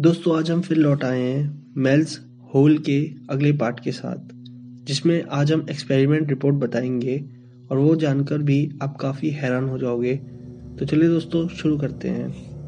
दोस्तों आज हम फिर लौट आए हैं मेल्स होल के अगले पार्ट के साथ, जिसमें आज हम एक्सपेरिमेंट रिपोर्ट बताएंगे और वो जानकर भी आप काफ़ी हैरान हो जाओगे। तो चलिए दोस्तों शुरू करते हैं।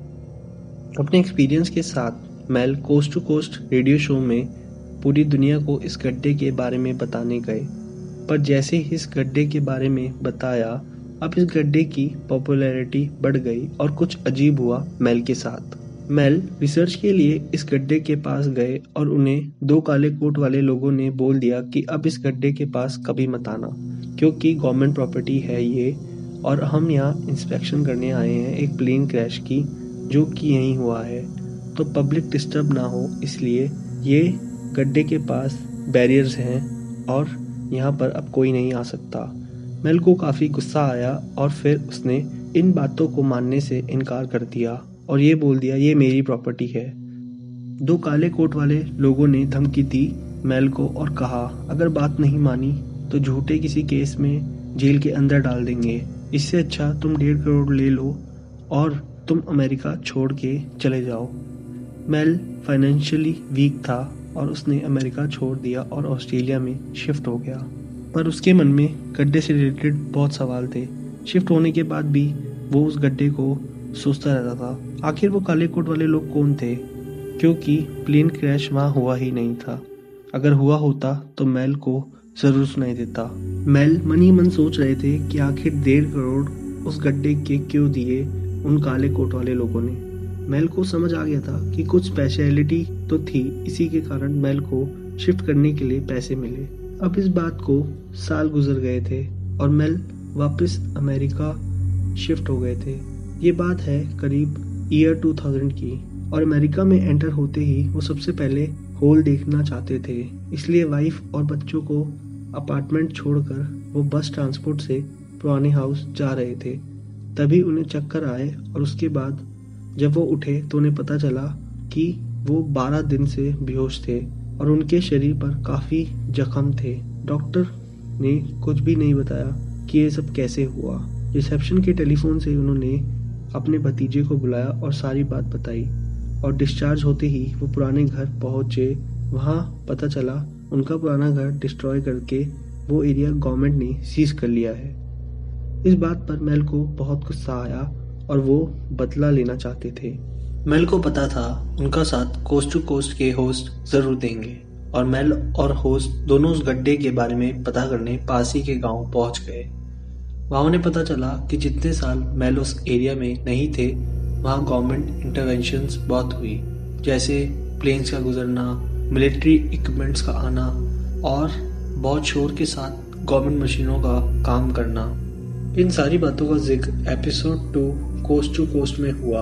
अपने एक्सपीरियंस के साथ Mel coast to coast radio show में पूरी दुनिया को इस गड्ढे के बारे में बताने गए, पर जैसे ही इस गड्ढे के बारे में बताया, अब इस गड्ढे की पॉपुलैरिटी बढ़ गई और कुछ अजीब हुआ मेल के साथ। मेल रिसर्च के लिए इस गड्ढे के पास गए और उन्हें दो काले कोट वाले लोगों ने बोल दिया कि अब इस गड्ढे के पास कभी मत आना, क्योंकि गवर्नमेंट प्रॉपर्टी है ये और हम यहाँ इंस्पेक्शन करने आए हैं एक प्लेन क्रैश की जो कि यहीं हुआ है, तो पब्लिक डिस्टर्ब ना हो इसलिए ये गड्ढे के पास बैरियर्स हैं और यहाँ पर अब कोई नहीं आ सकता। मेल को काफ़ी गुस्सा आया और फिर उसने इन बातों को मानने से इनकार कर दिया और ये बोल दिया ये मेरी प्रॉपर्टी है। दो काले कोट वाले लोगों ने धमकी दी मेल को और कहा अगर बात नहीं मानी तो झूठे किसी केस में जेल के अंदर डाल देंगे, इससे अच्छा तुम 1.5 करोड़ ले लो और तुम अमेरिका छोड़ के चले जाओ। मेल फाइनेंशियली वीक था और उसने अमेरिका छोड़ दिया और ऑस्ट्रेलिया में शिफ्ट हो गया, पर उसके मन में गड्ढे से रिलेटेड बहुत सवाल थे। शिफ्ट होने के बाद भी वो उस गड्ढे को सोचता रहता था आखिर वो काले कोट वाले लोग कौन थे, क्योंकि प्लेन क्रैश वहाँ हुआ ही नहीं था। अगर हुआ होता तो मेल को जरूर सुनाई देता। मेल मन ही मन सोच रहे थे कि आखिर 1.5 करोड़ उस गड्ढे के क्यों दिए उन काले कोट वाले लोगों ने। मेल को समझ आ गया था कि कुछ स्पेशलिटी तो थी, इसी के कारण मेल को शिफ्ट करने के लिए पैसे मिले। अब इस बात को साल गुजर गए थे और मेल वापस अमेरिका शिफ्ट हो गए थे। ये बात है करीब ईयर 2000 की और अमेरिका में एंटर होते ही वो सबसे पहले होल देखना चाहते थे, इसलिए वाइफ और बच्चों को अपार्टमेंट छोड़कर वो बस ट्रांसपोर्ट से पुराने हाउस जा रहे थे। तभी उन्हें चक्कर आए और उसके बाद जब वो उठे तो उन्हें पता चला कि वो 12 दिन से बेहोश थे और उनके शरीर पर काफ़ी जख्म थे। डॉक्टर ने कुछ भी नहीं बताया कि ये सब कैसे हुआ। रिसेप्शन के टेलीफोन से उन्होंने अपने भतीजे को बुलाया और सारी बात बताई और डिस्चार्ज होते ही वो पुराने घर पहुंचे। वहाँ पता चला उनका पुराना घर डिस्ट्रॉय करके वो एरिया गवर्नमेंट ने सीज कर लिया है। इस बात पर मेल को बहुत गुस्सा आया और वो बदला लेना चाहते थे। मेल को पता था उनका साथ कोस्ट टू कोस्ट के होस्ट जरूर देंगे और मेल और होस्ट दोनों उस गड्ढे के बारे में पता करने पास ही के गांव पहुंच गए। वहाँ उन्हें पता चला कि जितने साल मेल उस एरिया में नहीं थे वहाँ गवर्नमेंट इंटरवेंशंस बहुत हुई, जैसे प्लेन्स का गुजरना, मिलिट्री इक्विपमेंट्स का आना और बहुत शोर के साथ गवर्नमेंट मशीनों का काम करना। इन सारी बातों का जिक्र एपिसोड 2 कोस्ट टू कोस्ट में हुआ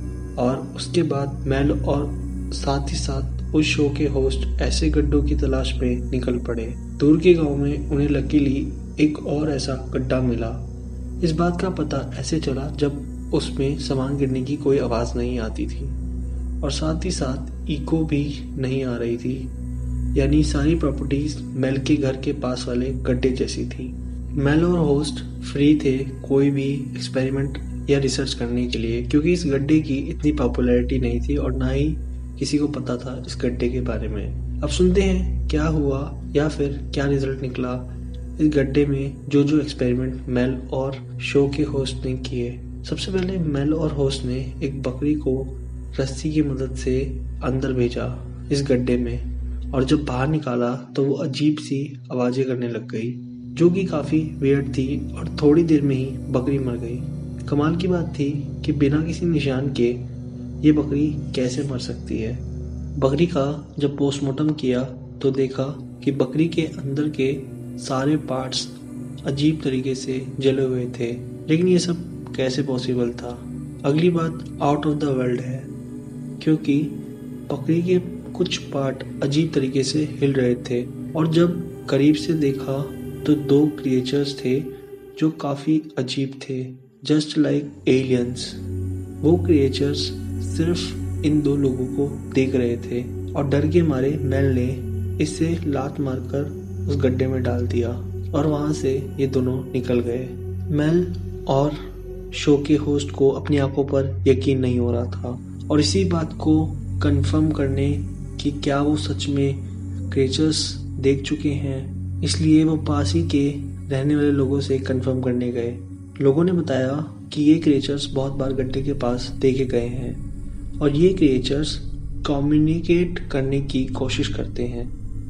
और उसके बाद मेल और साथ ही साथ उस शो के होस्ट ऐसे गड्ढों की तलाश में निकल पड़े। दूर के गांव में उन्हें लकीली एक और ऐसा गड्ढा मिला। इस बात का पता ऐसे चला जब उसमें सामान गिरने की कोई आवाज़ नहीं आती थी और साथ ही साथ इको भी नहीं आ रही थी, यानी सारी प्रॉपर्टीज मेल के घर के पास वाले गड्ढे जैसी थी। मेल और होस्ट फ्री थे कोई भी एक्सपेरिमेंट या रिसर्च करने के लिए, क्योंकि इस गड्ढे की इतनी पॉपुलैरिटी नहीं थी और ना ही किसी को पता था इस गड्ढे के बारे में। अब सुनते हैं क्या हुआ या फिर क्या रिजल्ट निकला इस गड्ढे में जो एक्सपेरिमेंट मेल और शो के होस्ट ने किए। सबसे पहले मेल और होस्ट ने एक बकरी को रस्सी की मदद से अंदर भेजा इस गड्ढे में और जब बाहर निकाला तो वो अजीब सी आवाजें करने लग गई जो कि काफ़ी वियर्ड थी और थोड़ी देर में ही बकरी मर गई। कमाल की बात थी कि बिना किसी निशान के ये बकरी कैसे मर सकती है। बकरी का जब पोस्टमार्टम किया तो देखा कि बकरी के अंदर के सारे पार्ट्स अजीब तरीके से जले हुए थे, लेकिन ये सब कैसे पॉसिबल था। अगली बात आउट ऑफ द वर्ल्ड है, क्योंकि बकरी के कुछ पार्ट अजीब तरीके से हिल रहे थे और जब करीब से देखा तो 2 क्रिएचर्स थे जो काफ़ी अजीब थे, जस्ट लाइक एलियंस। वो क्रिएचर्स सिर्फ इन 2 लोगों को देख रहे थे और डर के मारे मेल ने इससे लात मारकर उस गड्ढे में डाल दिया और वहां से ये दोनों निकल गए। मेल और शो के होस्ट को अपनी आंखों पर यकीन नहीं हो रहा था और इसी बात को कंफर्म करने कि क्या वो सच में क्रिएचर्स देख चुके हैं, इसलिए वो पास ही के रहने वाले लोगों से कंफर्म करने गए। लोगों ने बताया कि ये क्रिएचर्स बहुत बार गड्ढे के पास देखे गए हैं और ये क्रिएचर्स कम्युनिकेट करने की कोशिश करते हैं।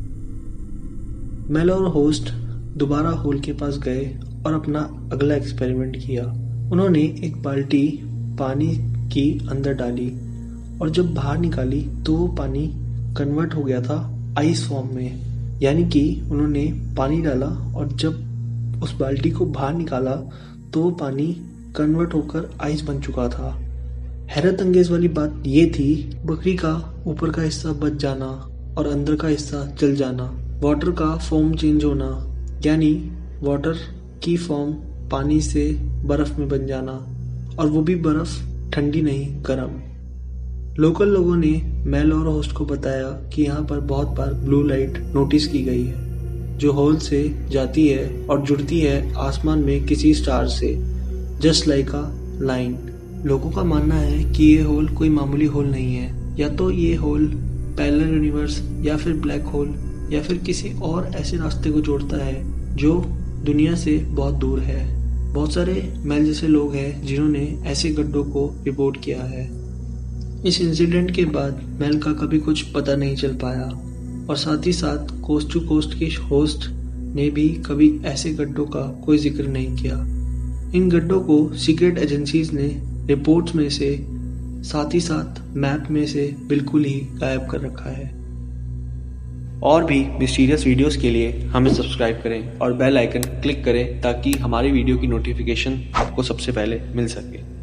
मेल और होस्ट दोबारा होल के पास गए और अपना अगला एक्सपेरिमेंट किया। उन्होंने एक बाल्टी पानी की अंदर डाली और जब बाहर निकाली तो वो पानी कन्वर्ट हो गया था आइस फॉर्म में। यानी कि उन्होंने पानी डाला और जब उस बाल्टी को बाहर निकाला तो वो पानी कन्वर्ट होकर आइस बन चुका था। हैरत अंगेज वाली बात ये थी, बकरी का ऊपर का हिस्सा बच जाना और अंदर का हिस्सा जल जाना, वाटर का फॉर्म चेंज होना, यानी वाटर की फॉर्म पानी से बर्फ में बन जाना, और वो भी बर्फ ठंडी नहीं गर्म। लोकल लोगों ने मेल और होस्ट को बताया कि यहाँ पर बहुत बार ब्लू लाइट नोटिस की गई है जो होल से जाती है और जुड़ती है आसमान में किसी स्टार से, जस्ट लाइक अ लाइन। लोगों का मानना है कि ये होल कोई मामूली होल नहीं है, या तो ये होल पैरेलल यूनिवर्स या फिर ब्लैक होल या फिर किसी और ऐसे रास्ते को जोड़ता है जो दुनिया से बहुत दूर है। बहुत सारे मेल जैसे लोग हैं जिन्होंने ऐसे गड्ढों को रिपोर्ट किया है। इस इंसिडेंट के बाद मेल का कभी कुछ पता नहीं चल पाया और साथ ही साथ कोस्ट टू कोस्ट के होस्ट ने भी कभी ऐसे गड्ढों का कोई जिक्र नहीं किया। इन गड्ढों को सीक्रेट एजेंसीज ने रिपोर्ट्स में से साथ ही साथ मैप में से बिल्कुल ही गायब कर रखा है। और भी मिस्टीरियस वीडियोस के लिए हमें सब्सक्राइब करें और बेल आइकन क्लिक करें ताकि हमारी वीडियो की नोटिफिकेशन आपको सबसे पहले मिल सके।